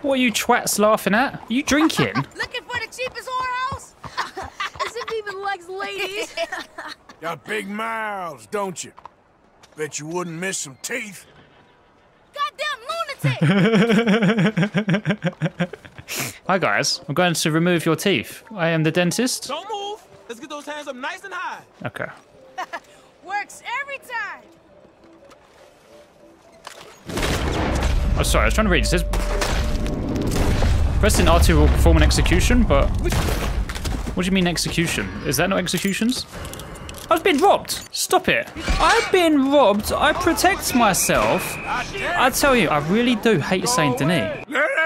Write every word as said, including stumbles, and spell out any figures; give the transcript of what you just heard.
What are you twats laughing at? Are you drinking? Looking for the cheapest whorehouse? As if he even likes ladies. Got big mouths, don't you? Bet you wouldn't miss some teeth. Goddamn lunatic! Hi guys, I'm going to remove your teeth. I am the dentist. Don't move. Let's get those hands up nice and high. Okay. Works every time. Oh, sorry, I was trying to read. It says pressing R two will perform an execution, but what do you mean execution? Is that not executions? I've been robbed. Stop it. I've been robbed. I protect myself. I tell you, I really do hate Saint-Denis. Let